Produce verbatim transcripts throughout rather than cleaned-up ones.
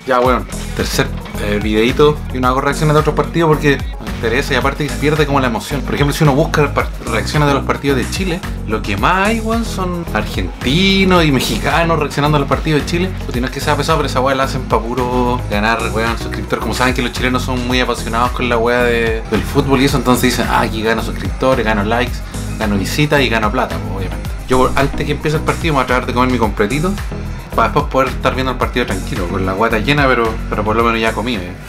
Ya, bueno, tercer eh, videito y no hago reacciones de otros partidos porque me interesa y aparte que se pierde como la emoción. Por ejemplo, si uno busca reacciones de los partidos de Chile, lo que más hay, weón, son argentinos y mexicanos reaccionando a los partidos de Chile. Pues no es que sea pesado, pero esa weá la hacen para puro ganar, weón, suscriptores. Como saben que los chilenos son muy apasionados con la weá de, del fútbol y eso, entonces dicen, ah, aquí gano suscriptores, gano likes, gano visitas y gano plata, pues, obviamente. Yo antes que empiece el partido me voy a tratar de comer mi completito para después poder estar viendo el partido tranquilo, con la guata llena, pero, pero por lo menos ya comí. ¿eh?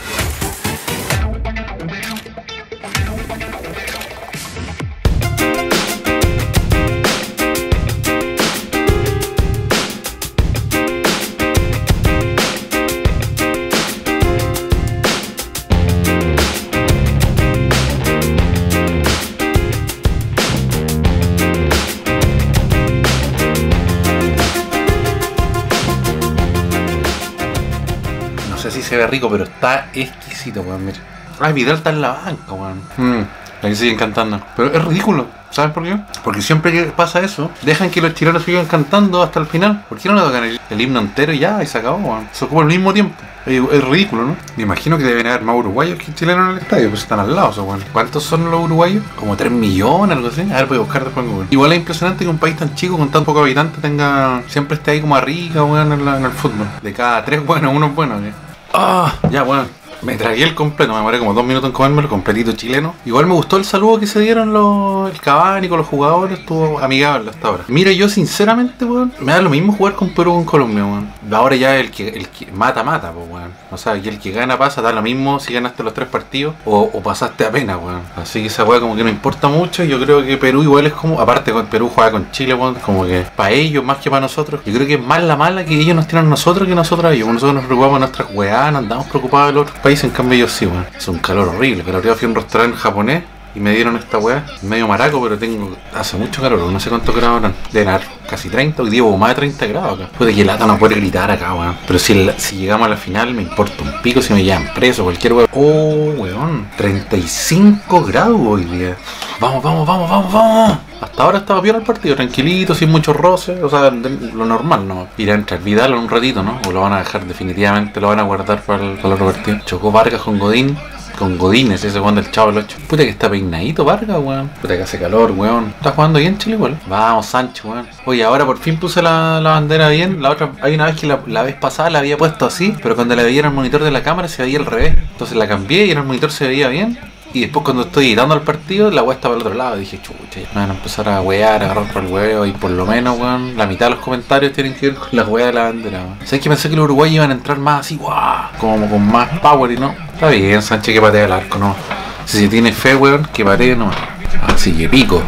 No sé si se ve rico, pero está exquisito, weón, mira. Ay, Vidal está en la banca, weón. Mm, la que siguen cantando. Pero es ridículo, ¿sabes por qué? Porque siempre que pasa eso, dejan que los chilenos sigan cantando hasta el final. ¿Por qué no le tocan el, el himno entero y ya, y se acabó, weón? Se ocupa al mismo tiempo. Es, es ridículo, ¿no? Me imagino que deben haber más uruguayos que chilenos en el estadio, pues están al lado, esos, weón. ¿Cuántos son los uruguayos? Como tres millones, algo así. A ver, voy a buscar después, weón. Igual es impresionante que un país tan chico, con tan pocos habitantes, tenga siempre esté ahí como arriba, weón, en, la, en el fútbol. De cada tres, bueno, uno es bueno, ¿eh? Ah, ya, bueno, me tragué el completo, me demoré como dos minutos en comérmelo, completito chileno. Igual me gustó el saludo que se dieron los, el Cavani con los jugadores, estuvo amigable hasta ahora. Mira, yo sinceramente, weón, me da lo mismo jugar con Perú o con Colombia, weón. Ahora ya el que, el que mata, mata, pues, weón. O sea, aquí el que gana pasa, da lo mismo si ganaste los tres partidos o, o pasaste apenas, weón. Así que esa weá como que no importa mucho. Yo creo que Perú igual es como, aparte con Perú juega con Chile, weón, como que para ellos más que para nosotros. Yo creo que es más la mala que ellos nos tiran a nosotros que nosotros a ellos. Nosotros nos preocupamos de nuestras weá, no andamos preocupados de los otros países, en cambio ellos sí, weón. Es un calor horrible, pero ahora fui a un restaurante japonés y me dieron esta weá, medio maraco, pero tengo, hace mucho calor, no sé cuántos grados eran, de dar casi treinta, hoy día hubo más de treinta grados acá. Puede que lata no puede gritar acá, weón. Pero si, el, si llegamos a la final me importa un pico si me llevan preso, cualquier weón. Oh, weón, treinta y cinco grados hoy día. Vamos, vamos, vamos, vamos, vamos. Hasta ahora estaba bien el partido, tranquilito, sin muchos roces, o sea, lo normal, ¿no? Ir a entrar Vidal en un ratito, ¿no? O lo van a dejar definitivamente, lo van a guardar para el, para el otro partido. Chocó Vargas con Godín. Con Godínez, ese weón del Chavo del ocho. Puta que está peinadito Vargas, weón. Puta que hace calor, weón. Está jugando bien Chile, weón. Vamos, Sancho, weón. Oye, ahora por fin puse la, la bandera bien. La otra, hay una vez que la, la vez pasada la había puesto así, pero cuando la veía en el monitor de la cámara se veía al revés. Entonces la cambié y en el monitor se veía bien. Y después cuando estoy editando el partido, la weá está para el otro lado. Y dije, chucha, me van a empezar a wear, a agarrar por el huevo. Y por lo menos, weón, la mitad de los comentarios tienen que ver con la weá de la bandera, weón. ¿Sabes que pensé que los uruguayos iban a entrar más así, guau? Como con más power y no. Está bien, Sánchez, que patea el arco, no. Si se tiene fe, weón, que patee, no. Así que pico.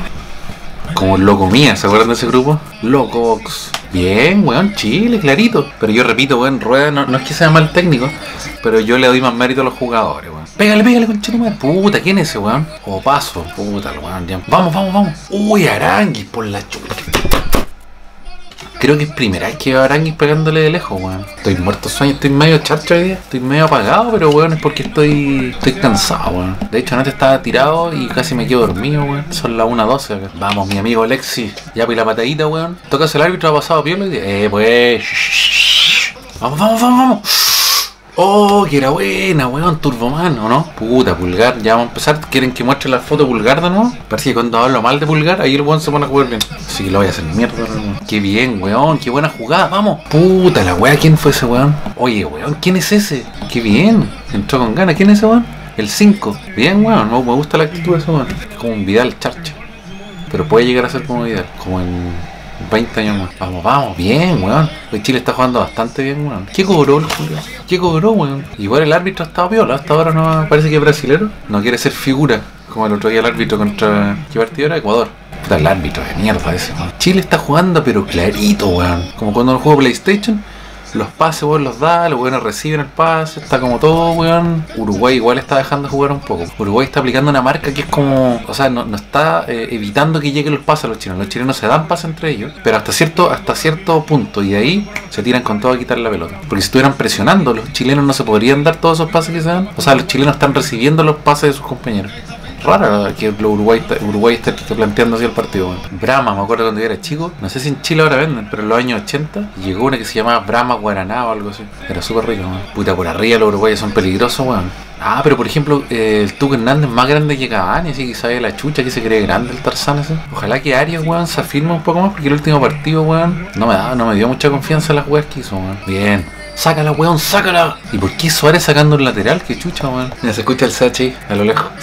Como Loco Mía, ¿se acuerdan de ese grupo? Locox. Bien, weón, Chile, clarito. Pero yo repito, weón, Rueda no, no es que sea mal técnico, pero yo le doy más mérito a los jugadores, weón. Pégale, pégale, conchetumare. Puta, ¿quién es ese, weón? O paso. Puta, weón, ya. Vamos, vamos, vamos. Uy, Aranguis, por la chucha. Creo que es primera vez que veo a Aranguis pegándole de lejos, weón. Estoy muerto de sueño, estoy medio charcho hoy día. Estoy medio apagado, pero weón, es porque estoy estoy cansado, weón. De hecho, anoche estaba tirado y casi me quedo dormido, weón. Son las una doce acá. Vamos, mi amigo Alexis. Ya pues la patadita, weón. Tocas el árbitro, ha pasado piola y dice, eh, pues. Vamos, vamos, vamos, vamos. Oh, que era buena, weón, Turboman, ¿o no? Puta, Pulgar, ya vamos a empezar. ¿Quieren que muestre la foto de Pulgar de nuevo? Parece que cuando hablo mal de Pulgar, ahí el weón se pone a jugar bien. Sí, lo voy a hacer mierda, weón. Qué bien, weón, qué buena jugada, vamos. Puta, la weá, ¿quién fue ese weón? Oye, weón, ¿quién es ese? Qué bien, entró con ganas, ¿quién es ese weón? El cinco. Bien, weón, no, me gusta la actitud de ese weón. Es como un Vidal Charcha. Pero puede llegar a ser como Vidal, como en veinte años más. Vamos, vamos, bien, weón. Hoy Chile está jugando bastante bien, weón. ¿Qué cobró el Julio? ¿Qué cobró, weón? Igual el árbitro ha estado viola, hasta ahora no parece que es brasilero. No quiere ser figura, como el otro día el árbitro contra... ¿Qué partido era? Ecuador. Puta, el árbitro de mierda ese, weón. Chile está jugando pero clarito, weón. Como cuando no juego PlayStation. Los pases, weón, los da, los weones reciben el pase, está como todo, weón. Uruguay igual está dejando de jugar un poco. Uruguay está aplicando una marca que es como, o sea, no, no está eh, evitando que lleguen los pases a los chilenos. Los chilenos se dan pases entre ellos, pero hasta cierto, hasta cierto punto, y de ahí se tiran con todo a quitar la pelota. Porque si estuvieran presionando, los chilenos no se podrían dar todos esos pases que se dan. O sea, los chilenos están recibiendo los pases de sus compañeros. rara que Uruguay, Uruguay esté, esté planteando así el partido, weón. Brahma, me acuerdo cuando yo era chico, no sé si en Chile ahora venden, pero en los años ochenta llegó una que se llamaba Brahma Guaraná o algo así. Era súper rico, weón. Puta, por arriba los uruguayos son peligrosos, weón. Ah, pero por ejemplo, eh, el Tuco Hernández es más grande que Cavani, así que sabe la chucha que se cree grande el Tarzán ese. Ojalá que Arias, weón, se afirme un poco más, porque el último partido, weón, no me da, no me dio mucha confianza en las weas que hizo, weón. Bien. Sácala, weón, sácala. ¿Y por qué Suárez sacando un lateral? Qué chucha, weón. Mira, se escucha el C H I a lo lejos.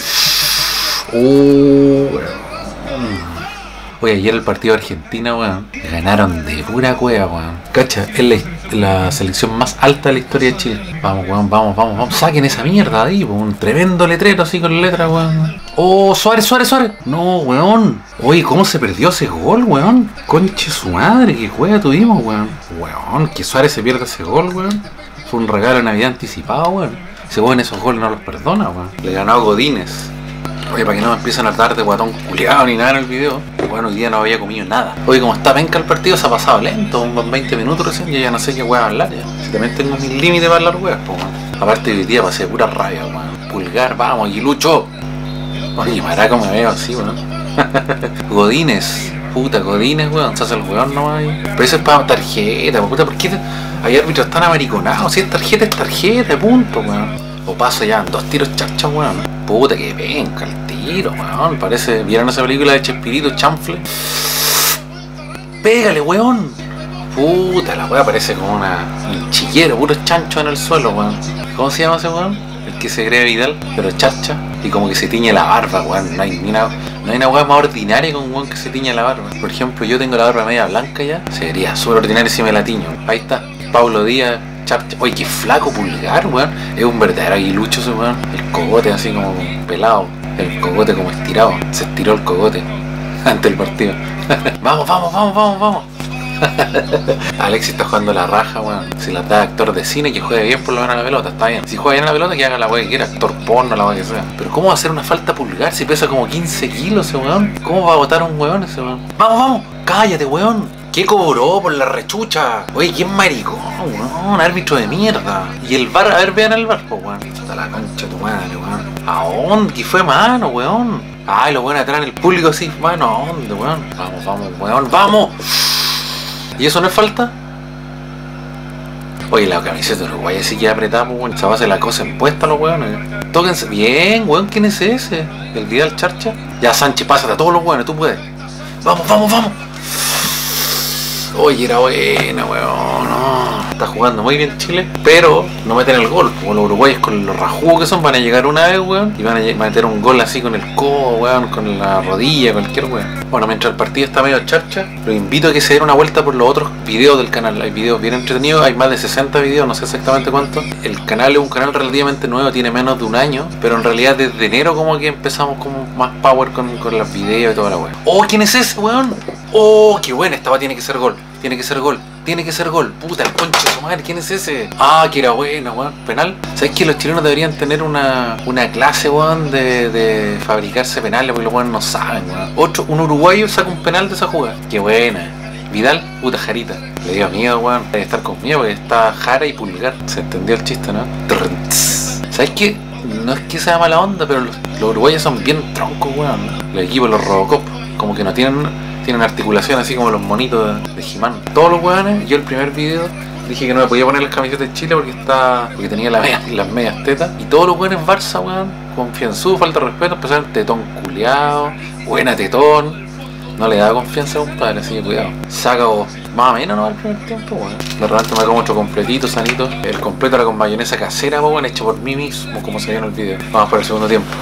Uh, weón. Oye, ayer el partido de Argentina, weón, ganaron de pura cueva, weón. Cacha, es la, la selección más alta de la historia de Chile. Vamos, weón, vamos, vamos, vamos. Saquen esa mierda de ahí, weón. Un tremendo letrero así con letras, weón. Oh, Suárez, Suárez, Suárez. No, weón. Oye, ¿cómo se perdió ese gol, weón? Conche su madre, qué juega tuvimos, weón. Weón, que Suárez se pierda ese gol, weón. Fue un regalo de Navidad anticipado, weón. Ese weón esos goles no los perdona, weón. Le ganó a Godínez. Oye, para que no me empiecen a tratar de guatón culiado ni nada en el video. Bueno, hoy día no había comido nada. Oye, como está penca el partido, se ha pasado lento, unos veinte minutos recién, y ya no sé qué hueá hablar ya. Si también tengo mis límites para hablar hueás, pues, weón. Aparte hoy día pasé pura rabia, weón. Pulgar, vamos, Aguilucho. Oye, maraco me veo así, weón. Godínez, puta, Godínez, weón, se hace el weón nomás ahí. Pero eso es para tarjeta, puta, ¿por qué hay árbitros tan americonados? Si es tarjeta, es tarjeta, punto, weón. O paso ya, dos tiros charcha, weón. Puta que penca el tiro, weón. Parece, ¿vieron esa película de Chespirito, Chanfle? Pégale, weón. Puta, la weá parece como una, un chillero, puro chancho en el suelo, weón. ¿Cómo se llama ese weón? El que se cree Vidal, pero charcha. Y como que se tiñe la barba, weón. No hay ni una, no hay una weá más ordinaria con un weón que se tiñe la barba. Por ejemplo, yo tengo la barba media blanca ya. Sería súper ordinario si me la tiño. Ahí está, Paulo Díaz. Oye, qué flaco Pulgar, weón. Es un verdadero aguilucho ese weón. El cogote así como pelado. El cogote como estirado. Se estiró el cogote ante el partido. Vamos, vamos, vamos, vamos, vamos. Alexis está jugando la raja, weón. Si la da actor de cine, que juegue bien por lo menos a la pelota, está bien. Si juega bien a la pelota, que haga la weá que quiera, actor porno, la weá que sea. Pero ¿cómo va a hacer una falta Pulgar si pesa como quince kilos ese weón? ¿Cómo va a botar a un weón ese weón? Vamos, vamos, cállate, weón. ¿Qué cobró por la rechucha? Oye, ¿quién maricón, weón? Árbitro de mierda. Y el bar, a ver, vean el bar, pues, weón. Está la concha de tu madre, weón. ¿A dónde? ¿Qué fue mano, weón? Ay, lo bueno atrás en el público así, mano, ¿a dónde, weón? Vamos, vamos, weón, vamos. ¿Y eso no es falta? Oye, la camiseta de Uruguay así que apretada, pues, weón. Se va a hacer la cosa impuesta, los weones. Tóquense. Bien, weón, ¿quién es ese? ¿El Vidal Charcha? Ya, Sánchez, pásate a todos los weones, tú puedes. Vamos, vamos, vamos. Oye, era buena, weón. No. Está jugando muy bien Chile, pero no meten el gol. Como los uruguayos con los rajugos que son, van a llegar una vez, weón, y van a meter un gol así con el codo, weón, con la rodilla, cualquier weón. Bueno, mientras el partido está medio charcha, los invito a que se den una vuelta por los otros videos del canal. Hay videos bien entretenidos, hay más de sesenta videos, no sé exactamente cuántos. El canal es un canal relativamente nuevo, tiene menos de un año, pero en realidad desde enero como que empezamos como más power con, con los videos y toda la weón. Oh, ¿quién es ese, weón? Oh, qué buena, esta va, tiene que ser gol. Tiene que ser gol, tiene que ser gol. Puta, el concho de su madre, ¿quién es ese? Ah, que era buena, weón. Penal. ¿Sabes que los chilenos deberían tener una, una clase, weón, de, de fabricarse penales? Porque los weones no saben, weón. Otro, un uruguayo saca un penal de esa jugada. Qué buena. Vidal, puta Jarita. Le dio miedo, weón. Debe estar con miedo porque está Jara y Pulgar. Se entendió el chiste, ¿no? ¿Sabes qué? No es que sea mala onda, pero los, los uruguayos son bien troncos, weón. Los equipos, los Robocop, como que no tienen... Tienen articulación así como los monitos de, de He-Man. Todos los weones, yo el primer video dije que no me podía poner las camisetas de Chile porque está porque tenía la media, las medias tetas. Y todos los weones Barça, weón, confianzudo, falta de respeto, empezaron tetón culiado, buena tetón. No le da confianza a un padre, así que cuidado. Saca vos, más o menos, ¿no? Al primer tiempo, weón. De repente me como otro completito, sanito. El completo era con mayonesa casera, weón, hecho por mí mismo, como se vio en el video. Vamos por el segundo tiempo.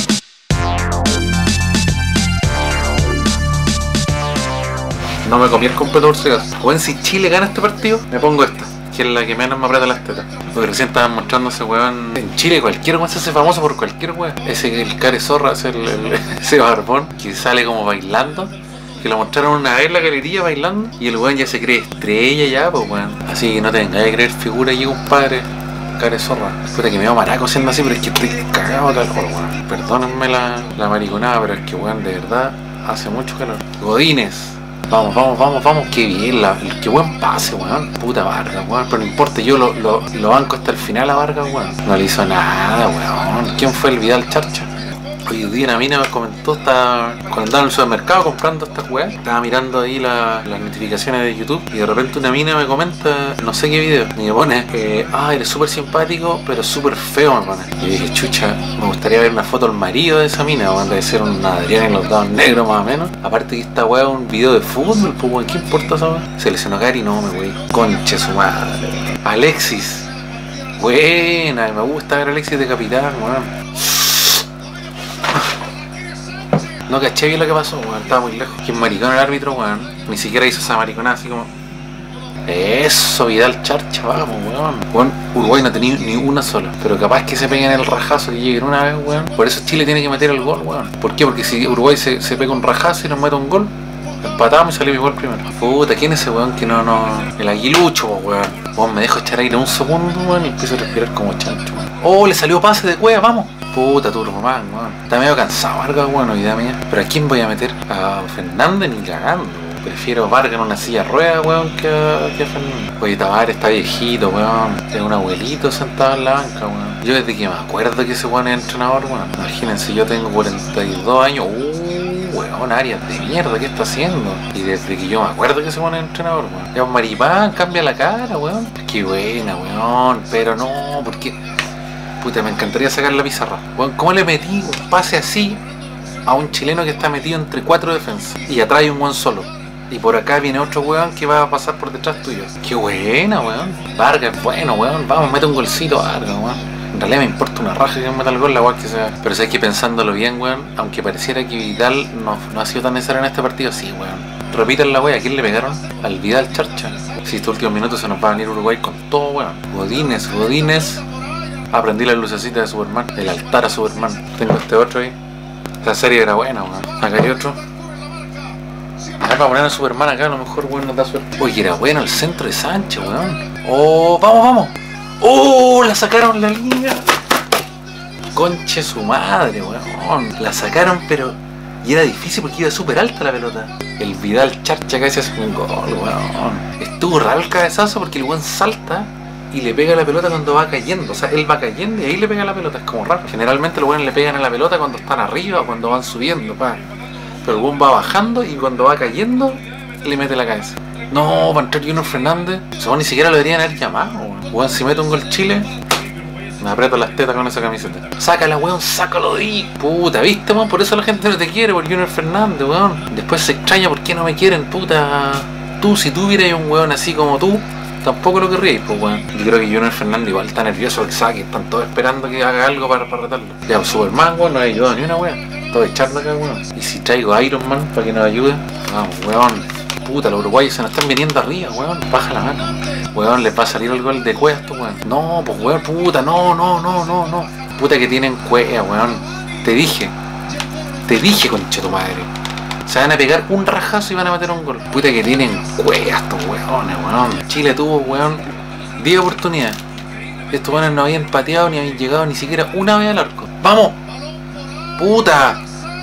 No me comí el completo por si acaso. Weón, si Chile gana este partido, me pongo esta, que es la que menos me aprieta las tetas. Porque recién estaban mostrando ese weón. En Chile cualquier weón se hace famoso por cualquier weón. Ese, el care zorra, ese, el, el, ese barbón que sale como bailando. Que lo mostraron una vez en la galería bailando. Y el weón ya se cree estrella ya, pues weón. Así que no te vengáis a creer figura aquí, compadre. Care zorra. Puta que me veo maraco siendo así, pero es que estoy cagado tal cual, weón. Perdónenme la, la mariconada, pero es que weón, de verdad, hace mucho calor. Godínez. Vamos, vamos, vamos, vamos, qué bien, la, qué buen pase, weón. Puta Vargas, weón, pero no importa, yo lo, lo, lo banco hasta el final a Vargas, weón. No le hizo nada, weón. ¿Quién fue el Vidal Charcha? Hoy día una mina me comentó, estaba, cuando andaba en el supermercado comprando esta weá, estaba mirando ahí la, las notificaciones de YouTube y de repente una mina me comenta, no sé qué video, y me pone, eh, ah, eres súper simpático, pero súper feo, me pone. Y yo dije, chucha, me gustaría ver una foto del marido de esa mina, weón, debe ser un Adrián en los dados negros más o menos. Aparte que esta weá es un video de fútbol, pues weón, ¿qué importa esa weá? Se lesionó Cari, no me wey, conche su madre. Alexis, buena, me gusta ver a Alexis de capitán, weón. No caché bien lo que pasó, weón, estaba muy lejos. Que maricón el árbitro, weón. Ni siquiera hizo esa mariconada así como. Eso, Vidal Charcha, vamos, weón. Weón, Uruguay no ha tenido ni una sola. Pero capaz que se peguen el rajazo y lleguen una vez, weón. Por eso Chile tiene que meter el gol, weón. ¿Por qué? Porque si Uruguay se, se pega un rajazo y nos mete un gol, empatamos y salimos igual primero. Puta, ¿quién es ese weón que no, no. El aguilucho, weón. Weón, me dejo echar aire un segundo, weón, y empiezo a respirar como chancho, weón. Oh, le salió pase de cueva, vamos. Puta turbomán, weón. Está medio cansado Vargas, weón, hoy día mía. Pero ¿a quién voy a meter? A Fernández ni cagando. Prefiero Vargas en una silla de ruedas, weón, que a, que a Fernández. Oye, Tavares está viejito, weón. Es un abuelito sentado en la banca, weón. Yo desde que me acuerdo que ese weón es entrenador, weón. Imagínense, yo tengo cuarenta y dos años. Uh, weón, Arias de mierda, ¿qué está haciendo? Y desde que yo me acuerdo que ese weón es entrenador, weón. Ya, Maripán, cambia la cara, weón. Qué buena, weón. Pero no, porque... Puta, me encantaría sacar la pizarra. Bueno, ¿cómo le metí un pase así a un chileno que está metido entre cuatro defensas? Y atrás hay un weón solo. Y por acá viene otro weón que va a pasar por detrás tuyo. ¡Qué buena, weón! Vargas, bueno, weón. Vamos, mete un golcito, Vargas, weón. En realidad me importa una raja que me meta el gol, la weón que sea. Pero sabes que pensándolo bien, weón, aunque pareciera que Vidal no, no ha sido tan necesario en este partido, sí, weón. Repitan la weón, ¿a quién le pegaron? Al Vidal Charcha. Si estos últimos minutos se nos va a venir Uruguay con todo, weón. Godínez, Godínez. Aprendí la lucecita de Superman, el altar a Superman. Tengo este otro ahí. Esta serie era buena, weón. Acá hay otro. A ver, para poner a Superman acá, a lo mejor, weón, nos da suerte. Oye, era bueno el centro de Sánchez, weón. Oh, vamos, vamos. Oh, la sacaron la línea. Conche su madre, weón. La sacaron, pero... Y era difícil porque iba súper alta la pelota. El Vidal Charcha casi hace un gol, weón. Estuvo raro el cabezazo porque el weón salta y le pega la pelota cuando va cayendo. O sea, él va cayendo y ahí le pega la pelota. Es como raro. Generalmente los buenos le pegan a la pelota cuando están arriba o cuando van subiendo, pa. Pero el buen va bajando y cuando va cayendo le mete la cabeza. No, para entrar Junior Fernández, eso ni siquiera lo deberían haber llamado, weón. Weón, si mete un gol Chile, me aprieto las tetas con esa camiseta. Sácala, weón, sácalo de ahí. Puta, ¿viste, weón? Por eso la gente no te quiere, por Junior Fernández, weón. Después se extraña por qué no me quieren, puta. Tú, si tú hubieras un weón así como tú, tampoco lo querríais, pues, weón. Yo creo que Junior Fernández igual está nervioso porque sabe que están todos esperando que haga algo para, para retarlo. Ya, pues, Superman, weón, no ha ayudado ni una weón. Todo echando acá, weón. Y si traigo a Iron Man para que nos ayude, vamos, weón. Puta, los uruguayos se nos están viniendo arriba, weón. Baja la mano. Weón, les va a salir el gol de Cueva a estos, weón. No, pues, weón, puta, no, no, no, no, no. Puta que tienen Cueva, weón. Te dije. Te dije, concha tu madre. Se van a pegar un rajazo y van a meter un gol. Puta que tienen Cueva estos weones, weón. Chile tuvo, weón, diez oportunidades. Estos weones no habían pateado ni habían llegado ni siquiera una vez al arco. ¡Vamos! ¡Puta!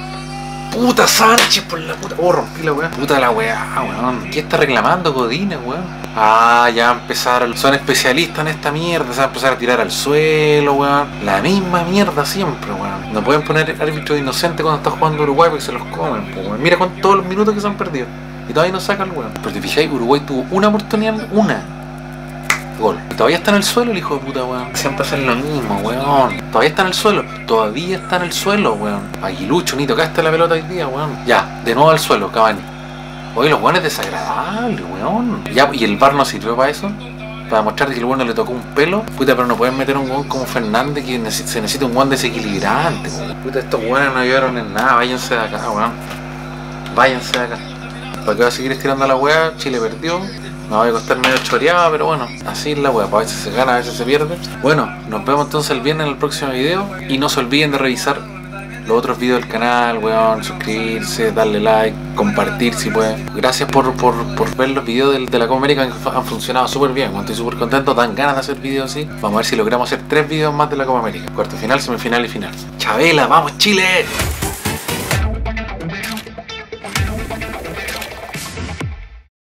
¡Puta Sánchez por la puta! ¡Oh, rompí la weá! ¡Puta la weá, weón! ¿Qué está reclamando Godínez, weón? Ah, ya empezaron. Son especialistas en esta mierda. Se van a empezar a tirar al suelo, weón. La misma mierda siempre, weón. No pueden poner árbitros inocentes cuando está jugando Uruguay porque se los comen, weón. Mira con todos los minutos que se han perdido. Y todavía no saca el weón. Pero te fijáis, Uruguay tuvo una oportunidad, una. Gol. Y todavía está en el suelo el hijo de puta, weón. Siempre hacen lo mismo, weón. Todavía está en el suelo. Todavía está en el suelo, weón. Aguilucho, ni tocaste la pelota hoy día, weón. Ya, de nuevo al suelo, Cavani. Oye, los weones desagradables, weón. Ya, ¿y el V A R no sirvió para eso? Para mostrar que el weón le tocó un pelo. Puta, pero no pueden meter un weón como Fernández que neces se necesita un weón desequilibrante, weón. Puta, estos weones no ayudaron en nada. Váyanse de acá, weón. Váyanse de acá. ¿Para qué va a seguir estirando la weá? Chile perdió. Me voy a costar medio choreado, pero bueno, así es la wea, a veces se gana, a veces se pierde. Bueno, nos vemos entonces el viernes en el próximo video. Y no se olviden de revisar los otros videos del canal, weón, suscribirse, darle like, compartir si pueden. Gracias por, por, por ver los videos de, de la Copa América que han funcionado súper bien, estoy súper contento, dan ganas de hacer videos así. Vamos a ver si logramos hacer tres videos más de la Copa América. Cuarto final, semifinal y final. Chabela, vamos Chile.